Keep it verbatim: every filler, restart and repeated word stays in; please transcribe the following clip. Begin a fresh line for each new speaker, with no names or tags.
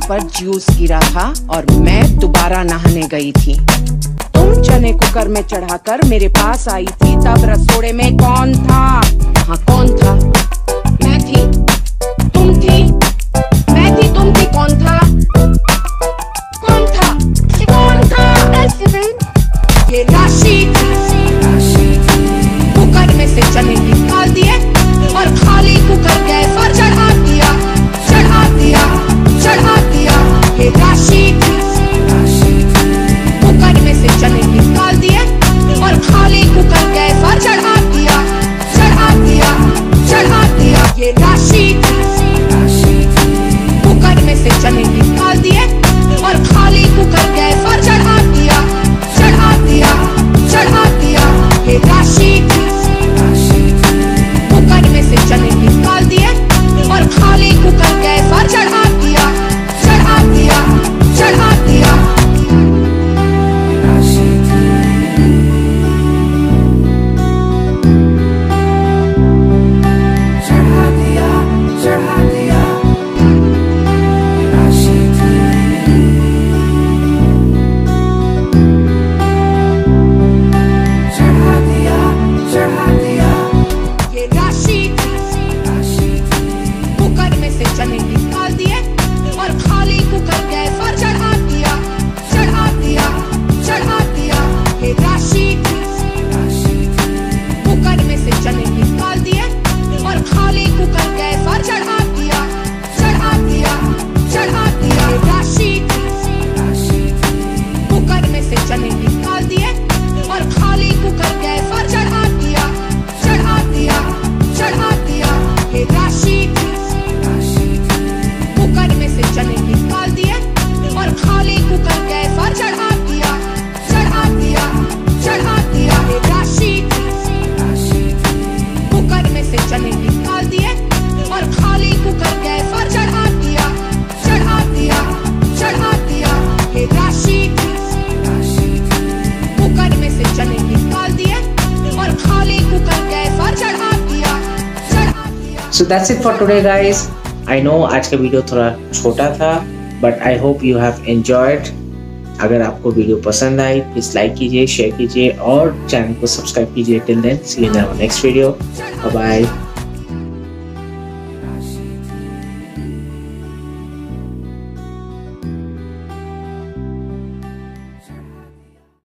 पर जूस गिरा था और मैं दोबारा नहाने गई थी। तुम चने कुकर में चढ़ाकर मेरे पास आई थी, तब रसोड़े में कौन था? हाँ कौन था? मैं थी, तुम थी, मैं थी, तुम थी, कौन था? कौन था? कौन था? ये राशि कुकर में से चने निकाल दिए और खाली कुकर गैस पर चढ़ा दिया, चढ़ा दिया, चढ़ा दिया। ये राशि कुकर में से चने निकाल दिए और खाली कुकर गैस पर चढ़ा दिया, चढ़ा दिया, चढ़ा दिया। ये राशि कुकर में से चने निकाल दिए और खाली कुकर गैस पर चढ़ा दिया, चढ़ा दिया, चढ़ा दिया। ये राशि कुकर में से चने निकाल दिए और खाली कुकर गैस पर चढ़ा दिया, चढ़ा दिया, चढ़ा दिया। चढ़ा दिया, चढ़ा दिया। चढ़ा दिया, चढ़ा दिया। ये राशि कुकर में से चने निकाल दिए और खाली कुकर गैस पर चढ़ा दिया, चढ़ा दिया, चढ़ा दिया। ये राशि कुकर में से चने निकाल दिए और खाली कुकर गैस पर चढ़ा दिया, चढ़ा दिया, चढ़ा दिया। ये राशि कुकर में से चने निकाल दिए और खाली कुकर गैस पर चढ़ा दिया, चढ़ा दिया, चढ़ा दिया। ये राशि कुकर में से चने निकाल दिए और खाली कुकर गैस पर चढ़ा दिया, चढ़ा दिया, चढ़ा दिया। ये राशि कुकर में से चने निकाल दिए और खाली कुकर गैस पर चढ़ा दिया, चढ़ा दिया, चढ़ा दिया। ये राशि कुकर में से चने निकाल दिए और खाली कुकर गैस पर चढ़ा दिया, चढ़ा दिया।
So that's it for today guys. I know आज का वीडियो थोड़ा छोटा था but I hope you have enjoyed. अगर आपको वीडियो पसंद आई प्लीज लाइक कीजिए, शेयर कीजिए और चैनल को सब्सक्राइब कीजिए। Till then, see you in our next video. Bye bye.